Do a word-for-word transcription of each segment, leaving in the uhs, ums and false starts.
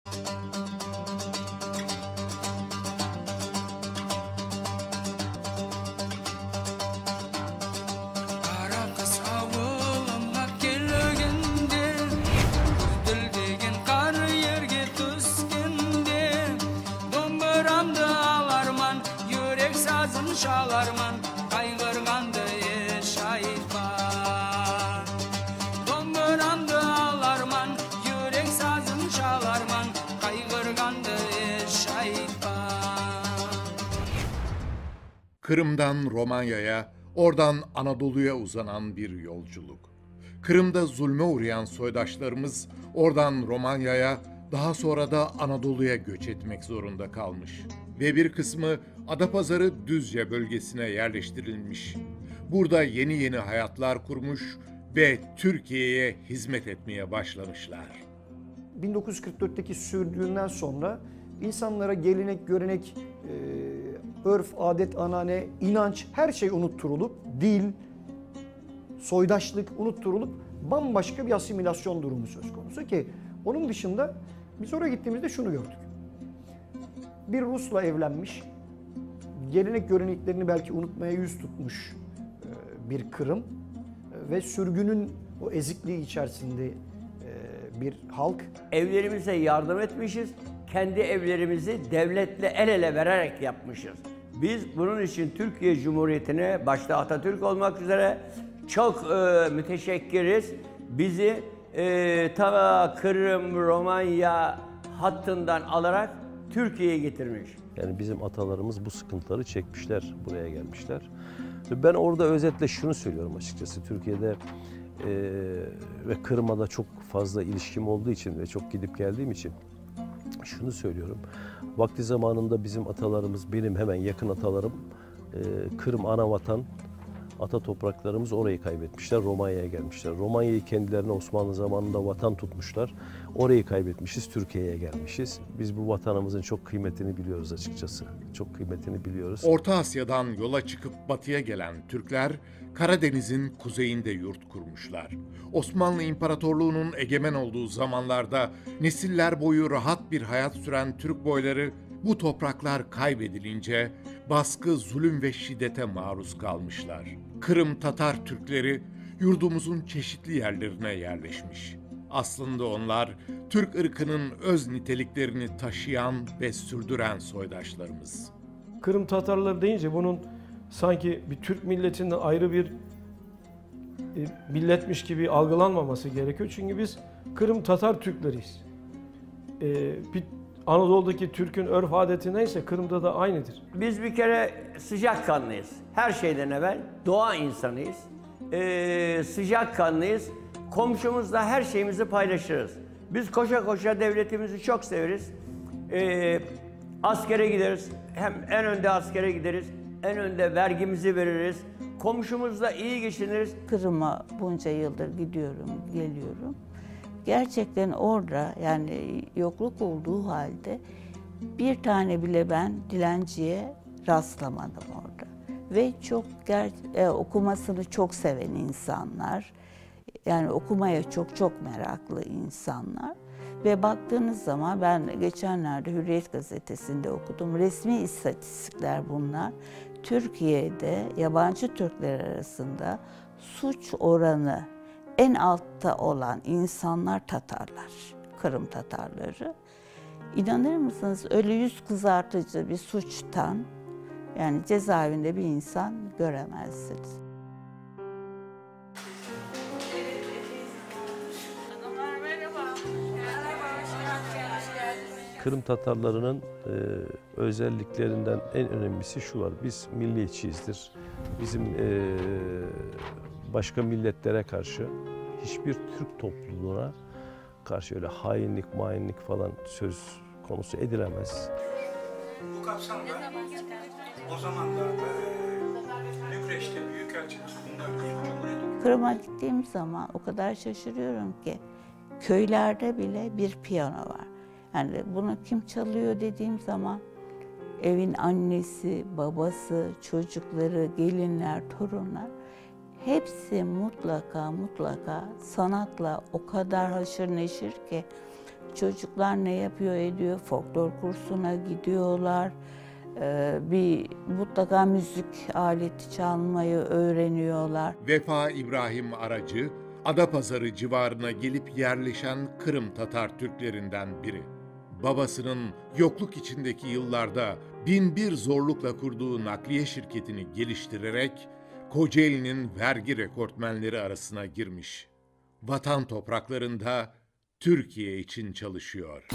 Şalarman kaygırgandı şahitman. Domburamdı alarman, yürek sazın şalarman, kaygırgandı şahitman. Kırım'dan Romanya'ya, oradan Anadolu'ya uzanan bir yolculuk. Kırım'da zulme uğrayan soydaşlarımız oradan Romanya'ya, daha sonra da Anadolu'ya göç etmek zorunda kalmış. Ve bir kısmı Adapazarı Düzce bölgesine yerleştirilmiş. Burada yeni yeni hayatlar kurmuş ve Türkiye'ye hizmet etmeye başlamışlar. bin dokuz yüz kırk dörtteki sürgünden sonra insanlara gelenek, görenek, e, örf, adet, anane, inanç, her şey unutturulup, dil, soydaşlık unutturulup bambaşka bir asimilasyon durumu söz konusu ki onun dışında biz oraya gittiğimizde şunu gördük. Bir Rus'la evlenmiş, gelenek göreneklerini belki unutmaya yüz tutmuş bir Kırım ve sürgünün o ezikliği içerisinde bir halk. Evlerimize yardım etmişiz, kendi evlerimizi devletle el ele vererek yapmışız. Biz bunun için Türkiye Cumhuriyeti'ne, başta Atatürk olmak üzere çok e, müteşekkiriz. Bizi e, ta Kırım, Romanya hattından alarak Türkiye'ye getirmiş. Yani bizim atalarımız bu sıkıntıları çekmişler, buraya gelmişler. Ben orada özetle şunu söylüyorum açıkçası. Türkiye'de e, ve Kırım'a da çok fazla ilişkim olduğu için ve çok gidip geldiğim için şunu söylüyorum. Vakti zamanında bizim atalarımız, benim hemen yakın atalarım, e, Kırım anavatan, ata topraklarımız orayı kaybetmişler, Romanya'ya gelmişler. Romanya'yı kendilerine Osmanlı zamanında vatan tutmuşlar. Orayı kaybetmişiz, Türkiye'ye gelmişiz. Biz bu vatanımızın çok kıymetini biliyoruz açıkçası. Çok kıymetini biliyoruz. Orta Asya'dan yola çıkıp batıya gelen Türkler, Karadeniz'in kuzeyinde yurt kurmuşlar. Osmanlı İmparatorluğu'nun egemen olduğu zamanlarda nesiller boyu rahat bir hayat süren Türk boyları bu topraklar kaybedilince baskı, zulüm ve şiddete maruz kalmışlar. Kırım Tatar Türkleri yurdumuzun çeşitli yerlerine yerleşmiş. Aslında onlar Türk ırkının öz niteliklerini taşıyan ve sürdüren soydaşlarımız. Kırım Tatarları deyince bunun sanki bir Türk milletinden ayrı bir milletmiş gibi algılanmaması gerekiyor. Çünkü biz Kırım Tatar Türkleriyiz. Ee, bir Anadolu'daki Türk'ün örf adeti neyse Kırım'da da aynıdır. Biz bir kere sıcakkanlıyız. Her şeyden evvel doğa insanıyız. Ee, sıcakkanlıyız. Komşumuzla her şeyimizi paylaşırız. Biz koşa koşa devletimizi çok severiz. Ee, askere gideriz. Hem en önde askere gideriz. En önde vergimizi veririz. Komşumuzla iyi geçiniriz. Kırım'a bunca yıldır gidiyorum, geliyorum. Gerçekten orada yani yokluk olduğu halde bir tane bile ben dilenciye rastlamadım orada. Ve çok e, okumasını çok seven insanlar, yani okumaya çok çok meraklı insanlar. Ve baktığınız zaman ben geçenlerde Hürriyet Gazetesi'nde okudum. Resmi istatistikler bunlar. Türkiye'de yabancı Türkler arasında suç oranı en altta olan insanlar Tatarlar, Kırım Tatarları. İnanır mısınız öyle yüz kızartıcı bir suçtan yani cezaevinde bir insan göremezsiniz. Kırım Tatarlarının e, özelliklerinden en önemlisi şu var. Biz milliyetçiyizdir. Bizim e, başka milletlere karşı hiçbir Türk topluluğuna karşı öyle hainlik, mainlik falan söz konusu edilemez. Bu kapsamda o zamanlarda Bükreş'te Büyükelçimiz bunlar değil. Kırım'a gittiğim zaman o kadar şaşırıyorum ki köylerde bile bir piyano var. Yani bunu kim çalıyor dediğim zaman evin annesi, babası, çocukları, gelinler, torunlar hepsi mutlaka mutlaka sanatla o kadar haşır neşir ki Çocuklar ne yapıyor ediyor? Folklor kursuna gidiyorlar. Ee, bir mutlaka müzik aleti çalmayı öğreniyorlar. Vefa İbrahim Aracı, Adapazarı civarına gelip yerleşen Kırım Tatar Türklerinden biri. Babasının yokluk içindeki yıllarda bin bir zorlukla kurduğu nakliye şirketini geliştirerek Kocaeli'nin vergi rekortmenleri arasına girmiş. Vatan topraklarında Türkiye için çalışıyor.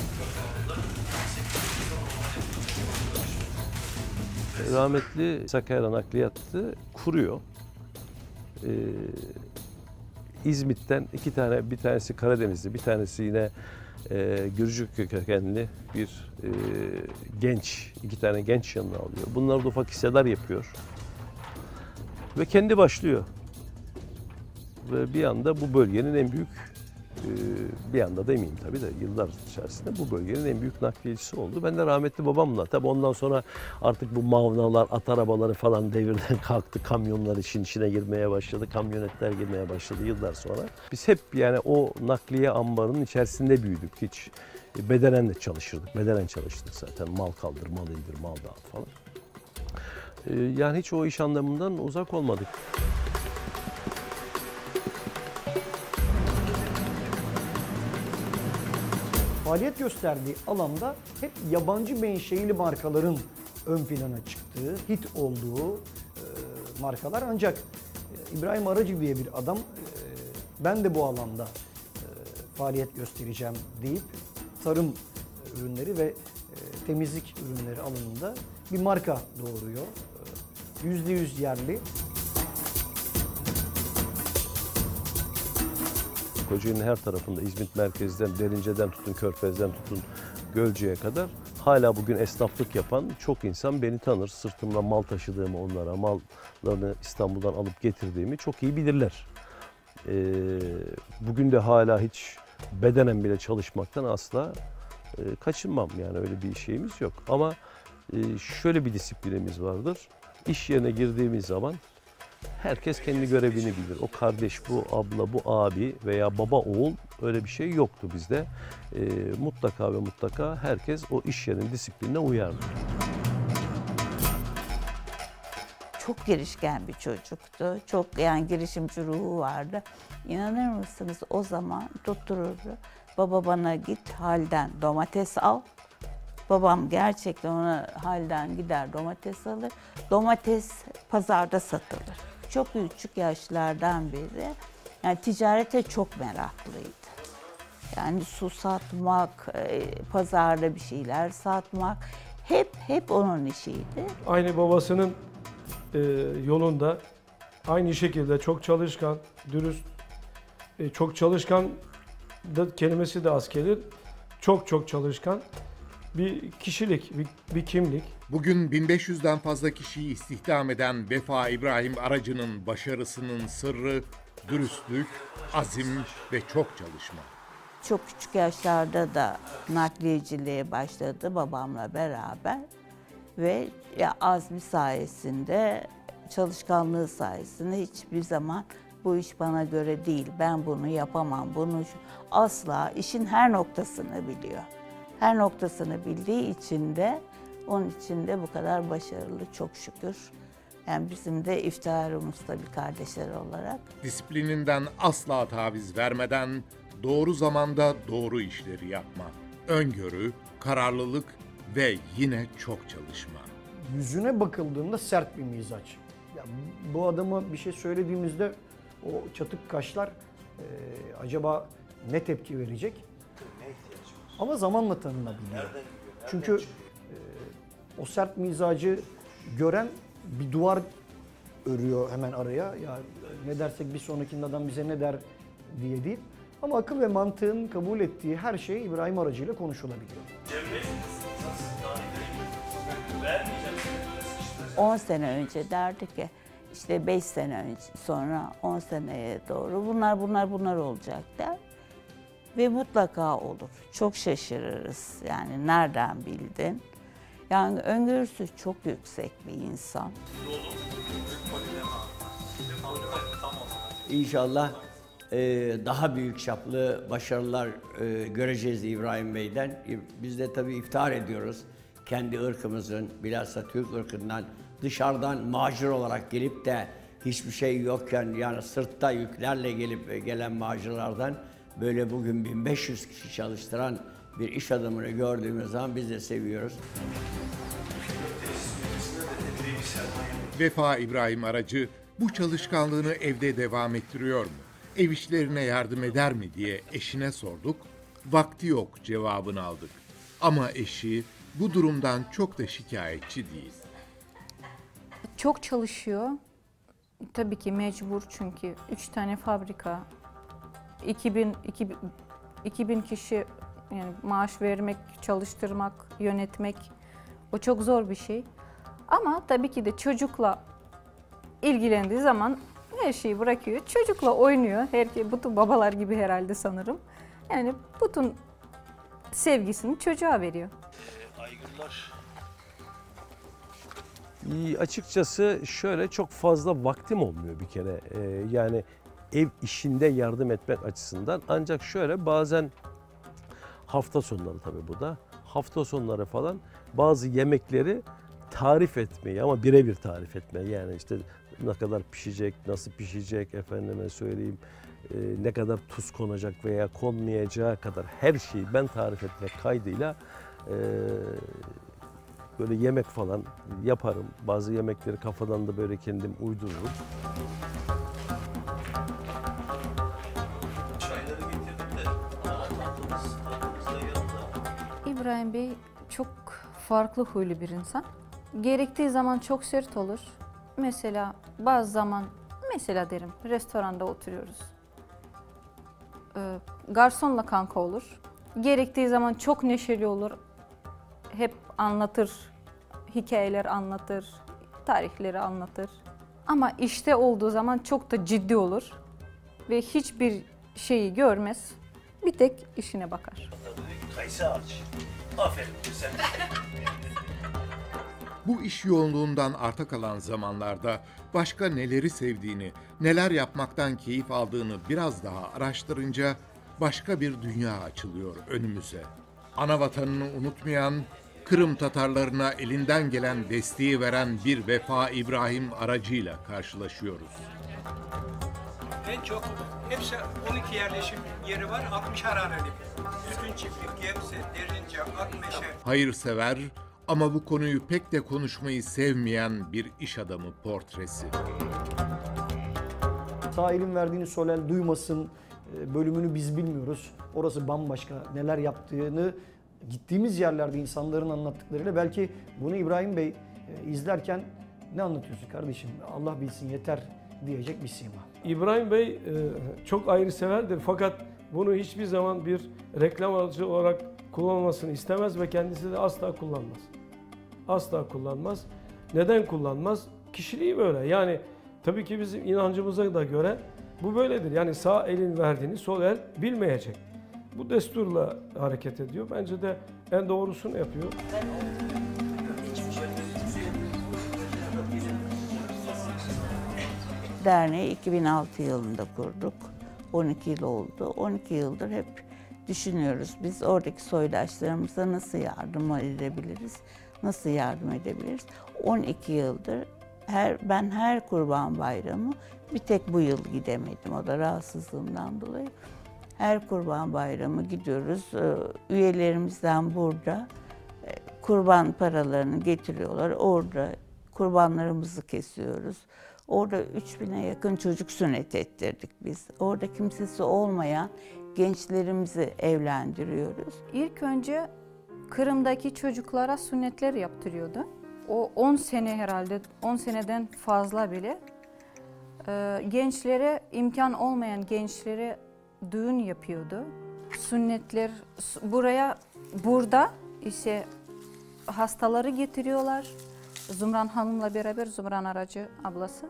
Rahmetli Sakarya Nakliyatı kuruyor. Ee, İzmit'ten iki tane, bir tanesi Karadenizli, bir tanesi yine e, Gürcü kökenli bir e, genç, iki tane genç yanına alıyor. Bunlar da ufak hisseler yapıyor. Ve kendi başlıyor. Ve bir anda bu bölgenin en büyük, e, bir anda demeyeyim tabii de yıllar içerisinde bu bölgenin en büyük nakliyecisi oldu. Ben de rahmetli babamla, tabii ondan sonra artık bu mavnalar, at arabaları falan devirden kalktı. Kamyonlar işin içine girmeye başladı, kamyonetler girmeye başladı yıllar sonra. Biz hep yani o nakliye ambarının içerisinde büyüdük. Hiç bedenen de çalışırdık, bedenen çalıştık zaten. Mal kaldır, mal indir, mal dağıt falan. E, yani hiç o iş anlamından uzak olmadık. Faaliyet gösterdiği alanda hep yabancı menşeili markaların ön plana çıktığı, hit olduğu e, markalar. Ancak e, İbrahim Aracı diye bir adam e, ben de bu alanda e, faaliyet göstereceğim deyip tarım ürünleri ve e, temizlik ürünleri alanında bir marka doğuruyor. Yüzde yüz yerli. Kocaeli'nin her tarafında İzmit merkezden, Derince'den tutun, Körfez'den tutun, Gölcük'e kadar hala bugün esnaflık yapan çok insan beni tanır. Sırtımda mal taşıdığımı onlara, mallarını İstanbul'dan alıp getirdiğimi çok iyi bilirler. Ee, bugün de hala hiç bedenen bile çalışmaktan asla e, kaçınmam, yani öyle bir şeyimiz yok. Ama e, şöyle bir disiplinimiz vardır. İş yerine girdiğimiz zaman herkes kendi görevini bilir. O kardeş, bu abla, bu abi veya baba oğul, öyle bir şey yoktu bizde. E, mutlaka ve mutlaka herkes o iş yerinin disiplinine uyardı. Çok girişken bir çocuktu. Çok yani girişimci ruhu vardı. İnanır mısınız, o zaman tuttururdu. Baba bana git halden domates al. Babam gerçekten ona halden gider domates alır. Domates pazarda satılır. Çok küçük yaşlardan beri yani ticarete çok meraklıydı. Yani su satmak, pazarda bir şeyler satmak hep hep onun işiydi. Aynı babasının e, yolunda aynı şekilde çok çalışkan, dürüst, e, çok çalışkan da kelimesi de az gelir. Çok çok çalışkan bir kişilik, bir, bir kimlik. Bugün bin beş yüzden fazla kişiyi istihdam eden Vefa İbrahim Aracı'nın başarısının sırrı dürüstlük, azim ve çok çalışma. Çok küçük yaşlarda da nakliyeciliğe başladı babamla beraber ve ya azmi sayesinde, çalışkanlığı sayesinde hiçbir zaman bu iş bana göre değil, ben bunu yapamam, bunu asla, işin her noktasını biliyor. Her noktasını bildiği için de onun için de bu kadar başarılı, çok şükür. Yani bizim de iftiharımız tabii kardeşler olarak. Disiplininden asla taviz vermeden doğru zamanda doğru işleri yapma. Öngörü, kararlılık ve yine çok çalışma. Yüzüne bakıldığında sert bir mizaç. Ya bu adama bir şey söylediğimizde o çatık kaşlar e, acaba ne tepki verecek? Ama zamanla tanınabiliyor. Çünkü e, o sert mizacı gören bir duvar örüyor hemen araya. Ya ne dersek bir sonrakinde adam bize ne der diye değil. Ama akıl ve mantığın kabul ettiği her şey İbrahim Aracı ile konuşulabiliyor. on sene önce derdi ki işte beş sene önce sonra on seneye doğru bunlar bunlar bunlar olacak der. Ve mutlaka olur. Çok şaşırırız. Yani nereden bildin? Yani öngörüsü çok yüksek bir insan. İnşallah e, daha büyük çaplı başarılar e, göreceğiz İbrahim Bey'den. E, Biz de tabii iftihar ediyoruz. Kendi ırkımızın, bilhassa Türk ırkından dışarıdan macir olarak gelip de hiçbir şey yokken, yani sırtta yüklerle gelip gelen macirlardan böyle bugün bin beş yüz kişi çalıştıran bir iş adamını gördüğümüz zaman biz de seviyoruz. Vefa İbrahim Aracı bu çalışkanlığını evde devam ettiriyor mu? Ev işlerine yardım eder mi diye eşine sorduk. Vakti yok cevabını aldık. Ama eşi bu durumdan çok da şikayetçi değil. Çok çalışıyor. Tabii ki mecbur, çünkü üç tane fabrika, iki bin, iki bin, iki bin kişi yani maaş vermek, çalıştırmak, yönetmek, o çok zor bir şey. Ama tabii ki de çocukla ilgilendiği zaman her şeyi bırakıyor. Çocukla oynuyor. Herkes, bütün babalar gibi herhalde sanırım. Yani bütün sevgisini çocuğa veriyor. Aygırlar. Açıkçası şöyle, çok fazla vaktim olmuyor bir kere. Ee, yani ev işinde yardım etmek açısından. Ancak şöyle, bazen hafta sonları, tabii bu da hafta sonları falan bazı yemekleri tarif etmeyi, ama birebir tarif etmeyi, yani işte ne kadar pişecek, nasıl pişecek, efendime söyleyeyim, e, ne kadar tuz konacak veya konmayacağı kadar her şeyi ben tarif etmek kaydıyla e, böyle yemek falan yaparım. Bazı yemekleri kafadan da böyle kendim uydururum. Çayları getirdim de tatlımız, tatlımız da yanında. İbrahim Bey çok farklı huylu bir insan. Gerektiği zaman çok sert olur. Mesela bazı zaman, mesela derim, restoranda oturuyoruz. Ee, garsonla kanka olur. Gerektiği zaman çok neşeli olur. Hep anlatır, hikayeler anlatır, tarihleri anlatır. Ama işte olduğu zaman çok da ciddi olur ve hiçbir şeyi görmez. Bir tek işine bakar. Kayısı ağaç. Aferin güzel. Bu iş yoğunluğundan arta kalan zamanlarda başka neleri sevdiğini, neler yapmaktan keyif aldığını biraz daha araştırınca başka bir dünya açılıyor önümüze. Ana vatanını unutmayan, Kırım Tatarlarına elinden gelen desteği veren bir Vefa İbrahim Aracı'yla karşılaşıyoruz. En çok hepsi on iki yerleşim yeri var, altmış haneli. Üstün çiftlik, Gebze, Derince, Akmeşe. Hayırsever ama bu konuyu pek de konuşmayı sevmeyen bir iş adamı portresi. Sahil'in verdiğini Solel duymasın bölümünü biz bilmiyoruz. Orası bambaşka, neler yaptığını gittiğimiz yerlerde insanların anlattıklarıyla, belki bunu İbrahim Bey izlerken ne anlatıyorsun kardeşim, Allah bilsin yeter diyecek bir sima. İbrahim Bey çok ayrıseverdir, fakat bunu hiçbir zaman bir reklam aracı olarak kullanılmasını istemez ve kendisi de asla kullanmaz. Asla kullanmaz. Neden kullanmaz? Kişiliği böyle. Yani tabii ki bizim inancımıza da göre bu böyledir. Yani sağ elin verdiğini sol el bilmeyecek. Bu desturla hareket ediyor. Bence de en doğrusunu yapıyor. Derneği iki bin altı yılında kurduk. on iki yıl oldu. on iki yıldır hep düşünüyoruz. Biz oradaki soydaşlarımıza nasıl yardım edebiliriz? Nasıl yardım edebiliriz? on iki yıldır her ben her Kurban Bayramı, bir tek bu yıl gidemedim. O da rahatsızlığımdan dolayı. Her Kurban Bayramı gidiyoruz. Üyelerimizden burada kurban paralarını getiriyorlar. Orada kurbanlarımızı kesiyoruz. Orada üç bine yakın çocuk sünnet ettirdik biz. Orada kimsesi olmayan gençlerimizi evlendiriyoruz. İlk önce Kırım'daki çocuklara sünnetler yaptırıyordu. O on sene herhalde, on seneden fazla bile. Ee, gençlere, imkan olmayan gençlere düğün yapıyordu. Sünnetler buraya, burada ise hastaları getiriyorlar. Zümran Hanım'la beraber, Zümran Aracı ablası.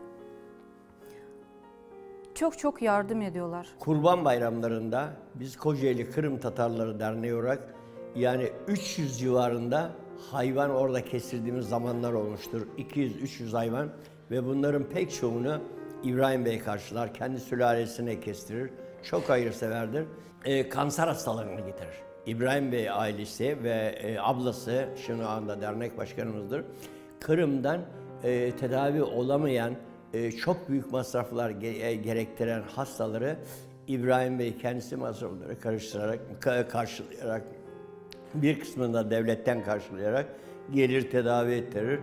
Çok çok yardım ediyorlar. Kurban bayramlarında biz Kocaeli Kırım Tatarları Derneği olarak yani üç yüz civarında hayvan orada kestirdiğimiz zamanlar olmuştur. iki yüz üç yüz hayvan ve bunların pek çoğunu İbrahim Bey karşılar, kendi sülalesine kestirir. Çok hayırseverdir. E, kanser hastalarını getirir. İbrahim Bey ailesi ve e, ablası, şu anda dernek başkanımızdır. Kırım'dan e, tedavi olamayan, e, çok büyük masraflar ge- gerektiren hastaları İbrahim Bey kendisi masrafları karıştırarak, ka- karşılayarak, bir kısmını da devletten karşılayarak gelir tedavi ettirir.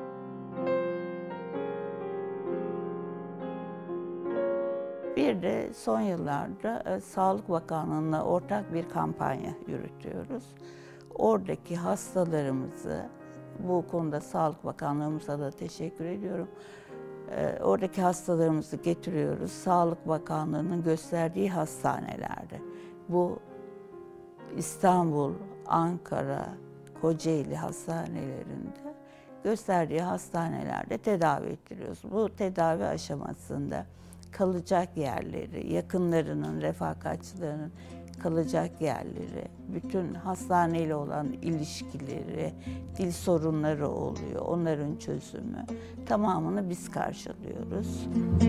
Bir de son yıllarda e, Sağlık Bakanlığı'na ortak bir kampanya yürütüyoruz. Oradaki hastalarımızı, bu konuda Sağlık Bakanlığımıza da teşekkür ediyorum. E, oradaki hastalarımızı getiriyoruz. Sağlık Bakanlığı'nın gösterdiği hastanelerde. Bu İstanbul, Ankara, Kocaeli hastanelerinde gösterdiği hastanelerde tedavi ettiriyoruz. Bu tedavi aşamasında kalacak yerleri, yakınlarının, refakatçilerinin kalacak yerleri, bütün hastaneyle olan ilişkileri, dil sorunları oluyor, onların çözümü tamamını biz karşılıyoruz.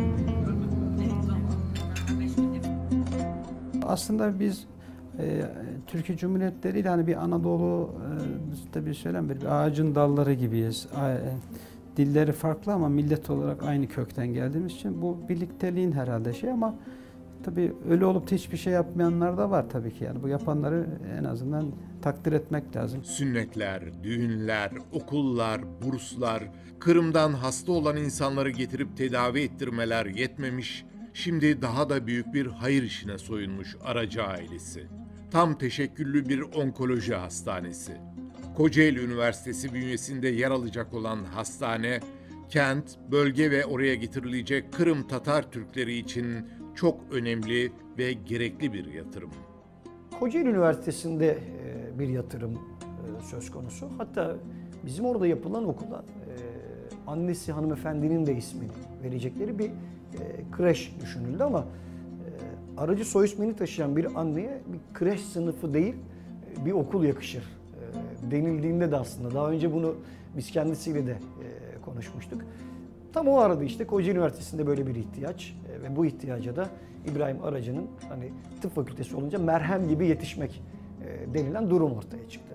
Aslında biz e, Türkiye Cumhuriyetleri ile hani bir Anadolu e, tabii söylem bir ağacın dalları gibiyiz. A, e, dilleri farklı ama millet olarak aynı kökten geldiğimiz için bu birlikteliğin herhalde şey ama tabii öyle olup da hiçbir şey yapmayanlar da var tabii ki. Yani bu yapanları en azından takdir etmek lazım. Sünnetler, düğünler, okullar, burslar, Kırım'dan hasta olan insanları getirip tedavi ettirmeler yetmemiş, şimdi daha da büyük bir hayır işine soyunmuş Aracı ailesi. Tam teşekküllü bir onkoloji hastanesi. Kocaeli Üniversitesi bünyesinde yer alacak olan hastane, kent, bölge ve oraya getirilecek Kırım Tatar Türkleri için çok önemli ve gerekli bir yatırım. Kocaeli Üniversitesi'nde bir yatırım söz konusu. Hatta bizim orada yapılan okula annesi hanımefendinin de ismini verecekleri bir kreş düşünüldü ama Aracı soy ismini taşıyan bir anneye bir kreş sınıfı değil bir okul yakışır denildiğinde de aslında daha önce bunu biz kendisiyle de konuşmuştuk. Tam o arada işte Kocaeli Üniversitesi'nde böyle bir ihtiyaç ve bu ihtiyaca da İbrahim Aracı'nın hani tıp fakültesi olunca merhem gibi yetişmek denilen durum ortaya çıktı.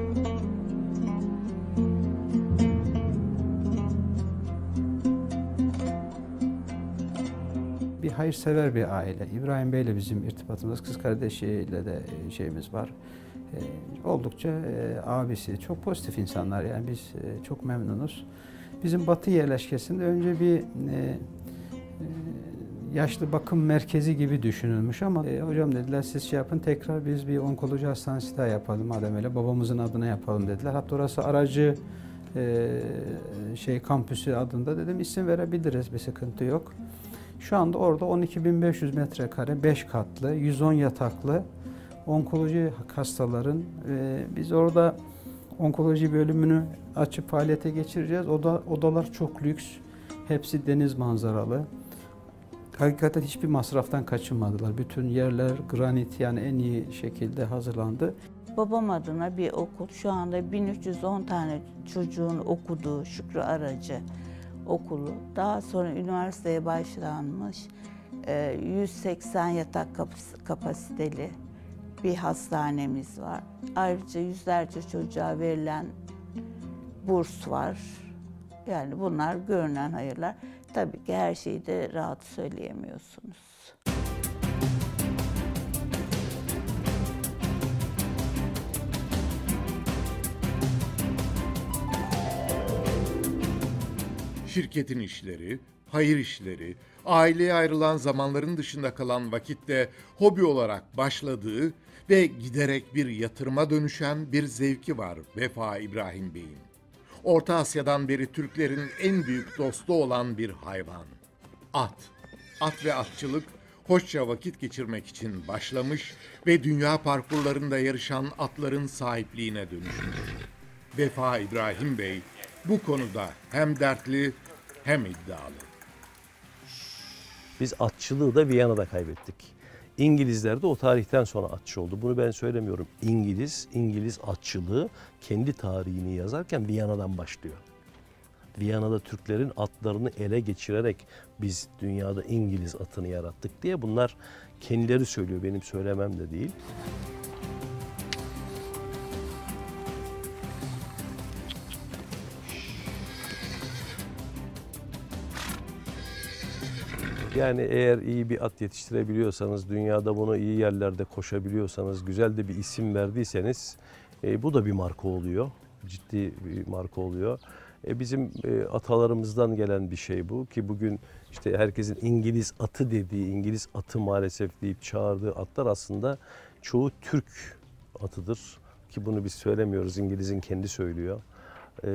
Bir hayırsever bir aile. İbrahim Bey'le bizim irtibatımız, kız kardeşiyle de şeyimiz var. Ee, oldukça e, abisi, çok pozitif insanlar yani biz e, çok memnunuz. Bizim Batı yerleşkesinde önce bir e, e, yaşlı bakım merkezi gibi düşünülmüş ama e, hocam dediler siz şey yapın tekrar biz bir onkoloji hastanesi daha yapalım madem öyle babamızın adına yapalım dediler. Hatta orası Aracı e, şey kampüsü adında dedim isim verebiliriz bir sıkıntı yok. Şu anda orada on iki bin beş yüz metrekare beş katlı yüz on yataklı onkoloji hastaların e, biz orada onkoloji bölümünü açıp faaliyete geçireceğiz. Oda, odalar çok lüks. Hepsi deniz manzaralı. Hakikaten hiçbir masraftan kaçınmadılar. Bütün yerler granit yani en iyi şekilde hazırlandı. Babam adına bir okul şu anda bin üç yüz on tane çocuğun okuduğu Şükrü Aracı okulu. Daha sonra üniversiteye başlanmış yüz seksen yatak kapasiteli bir hastanemiz var. Ayrıca yüzlerce çocuğa verilen burs var. Yani bunlar görünen hayırlar. Tabii ki her şeyi de rahat söyleyemiyorsunuz. Şirketin işleri, hayır işleri, aileye ayrılan zamanların dışında kalan vakitte hobi olarak başladığı ve giderek bir yatırıma dönüşen bir zevki var Vefa İbrahim Bey'in. Orta Asya'dan beri Türklerin en büyük dostu olan bir hayvan. At. At ve atçılık hoşça vakit geçirmek için başlamış ve dünya parkurlarında yarışan atların sahipliğine dönüşmüş. Vefa İbrahim Bey bu konuda hem dertli hem iddialı. Biz atçılığı da Viyana'da kaybettik. İngilizler de o tarihten sonra atçı oldu. Bunu ben söylemiyorum. İngiliz, İngiliz atçılığı kendi tarihini yazarken Viyana'dan başlıyor. Viyana'da Türklerin atlarını ele geçirerek biz dünyada İngiliz atını yarattık diye bunlar kendileri söylüyor. Benim söylemem de değil. Yani eğer iyi bir at yetiştirebiliyorsanız, dünyada bunu iyi yerlerde koşabiliyorsanız, güzel de bir isim verdiyseniz e, bu da bir marka oluyor. Ciddi bir marka oluyor. E, bizim e, atalarımızdan gelen bir şey bu ki bugün işte herkesin İngiliz atı dediği, İngiliz atı maalesef deyip çağırdığı atlar aslında çoğu Türk atıdır. Ki bunu biz söylemiyoruz, İngiliz'in kendi söylüyor. E,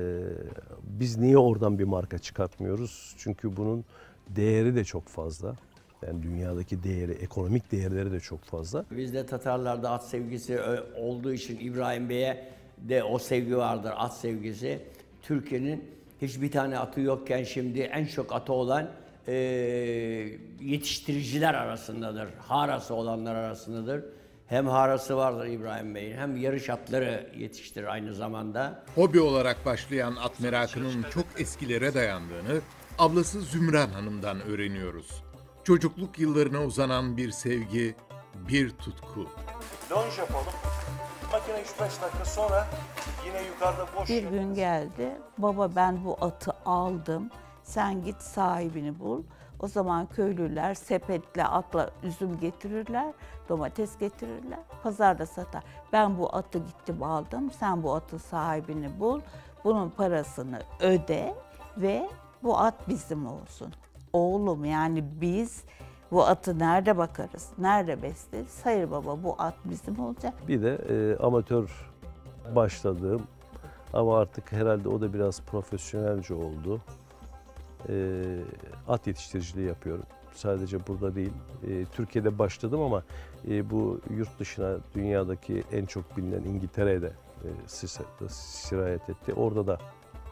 biz niye oradan bir marka çıkartmıyoruz? Çünkü bunun değeri de çok fazla. Yani dünyadaki değeri, ekonomik değerleri de çok fazla. Bizde Tatarlarda at sevgisi olduğu için İbrahim Bey'e de o sevgi vardır, at sevgisi. Türkiye'nin hiçbir tane atı yokken şimdi en çok atı olan e, yetiştiriciler arasındadır. Harası olanlar arasındadır. Hem harası vardır İbrahim Bey'in hem yarış atları yetiştirir aynı zamanda. Hobi olarak başlayan at merakının çok eskilere dayandığını ablası Zümran Hanım'dan öğreniyoruz. Çocukluk yıllarına uzanan bir sevgi, bir tutku. Longe yapalım. Makine üç beş dakika sonra yine yukarıda boş Bir gün geldi, baba ben bu atı aldım, sen git sahibini bul. O zaman köylüler sepetle atla üzüm getirirler, domates getirirler, pazarda satar. Ben bu atı gittim aldım, sen bu atın sahibini bul, bunun parasını öde ve bu at bizim olsun. Oğlum yani biz bu atı nerede bakarız, nerede besleriz? Hayır baba bu at bizim olacak. Bir de e, amatör başladığım ama artık herhalde o da biraz profesyonelce oldu. E, at yetiştiriciliği yapıyorum. Sadece burada değil. E, Türkiye'de başladım ama e, bu yurt dışına dünyadaki en çok bilinen İngiltere'ye de e, sirayet etti. Orada da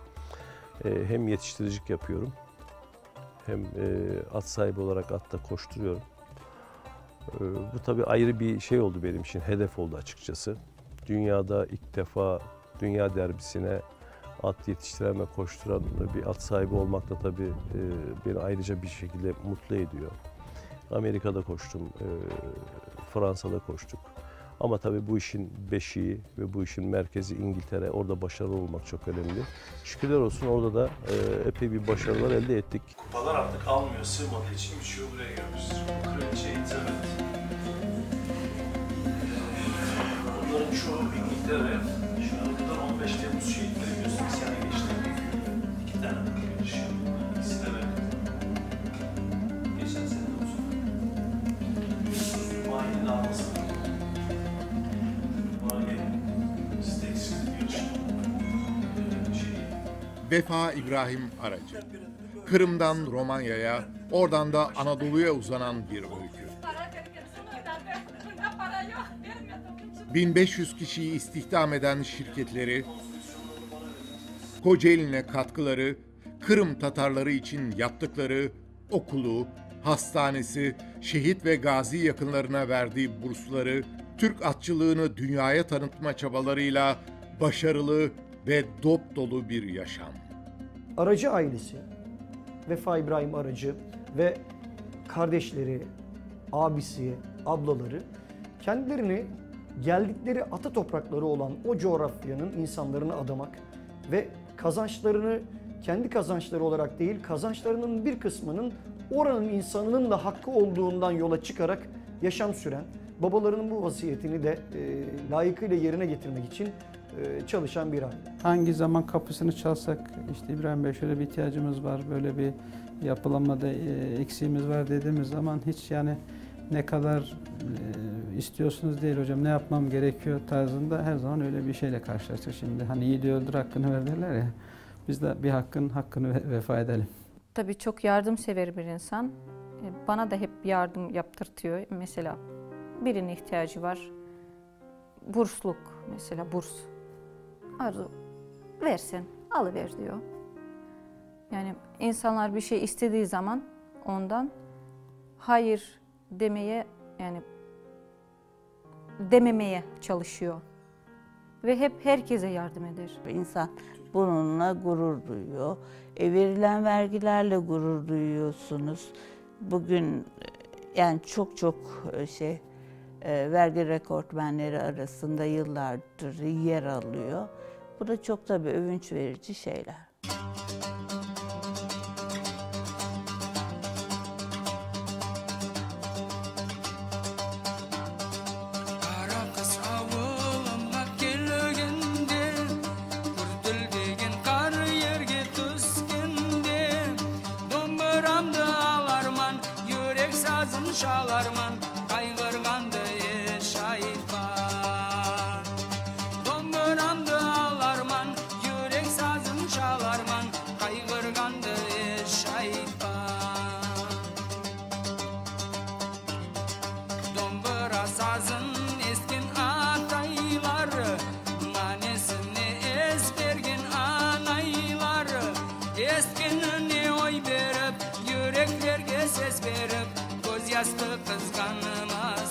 e, hem yetiştiricilik yapıyorum hem e, at sahibi olarak atta koşturuyorum. E, bu tabii ayrı bir şey oldu benim için, hedef oldu açıkçası. Dünyada ilk defa dünya derbisine at yetiştiren ve koşturan bir at sahibi olmak da tabii e, beni ayrıca bir şekilde mutlu ediyor. Amerika'da koştum, e, Fransa'da koştuk. Ama tabii bu işin beşiği ve bu işin merkezi İngiltere. Orada başarılı olmak çok önemli. Şükürler olsun orada da e, epey bir başarılar elde ettik. Kupalar artık almıyor, sığmadığı için biçiyor buraya gelmiştir. Kraliçe Elizabeth. Bunların çoğu İngiltere. Şu an buradan on beş Temmuz şehitleri biliyorsun. Bir sene geçti. İki tane yarış. İkisi de ben. Geçen sene de olsun. Yusuf Cuma'yı da almasın. Vefa İbrahim Aracı. Kırım'dan Romanya'ya, oradan da Anadolu'ya uzanan bir öykü. bin beş yüz kişiyi istihdam eden şirketleri, Kocaeli'ne katkıları, Kırım Tatarları için yaptıkları okulu, hastanesi, şehit ve gazi yakınlarına verdiği bursları, Türk atçılığını dünyaya tanıtma çabalarıyla başarılı ve dop dolu bir yaşam. Aracı ailesi, Vefa İbrahim Aracı ve kardeşleri, abisi, ablaları kendilerini geldikleri ata toprakları olan o coğrafyanın insanlarına adamak ve kazançlarını kendi kazançları olarak değil, kazançlarının bir kısmının oranın insanının da hakkı olduğundan yola çıkarak yaşam süren, babalarının bu vasiyetini de e, layıkıyla yerine getirmek için e, çalışan bir aile. Hangi zaman kapısını çalsak, işte İbrahim Bey şöyle bir ihtiyacımız var, böyle bir yapılanmada e, eksiğimiz var dediğimiz zaman hiç yani ne kadar e, istiyorsunuz değil hocam, ne yapmam gerekiyor tarzında her zaman öyle bir şeyle karşılaştık. Şimdi hani yiğidi öldür hakkını ver derler ya, biz de bir hakkın hakkını ve, vefa edelim. Tabii çok yardımsever bir insan. Bana da hep yardım yaptırtıyor. Mesela birinin ihtiyacı var. Bursluk mesela, burs. Arzu versin, alıver diyor. Yani insanlar bir şey istediği zaman ondan hayır demeye, yani dememeye çalışıyor. ve hep herkese yardım eder. İnsan bununla gurur duyuyor. E, verilen vergilerle gurur duyuyorsunuz. Bugün yani çok çok şey e, vergi rekortmenleri arasında yıllardır yer alıyor. Bu da çok tabii övünç verici şeyler. Şalarman, kaygırgandı şahitman. Domburamdı ağlarman, yürek sazın çalarman, kaygırgandı şahitman. Dombura sazın eskin ataylar, manesini eskergin anaylar. Eskinini oy verip, yüreklerge ses verip, göz yastık kızganmaz.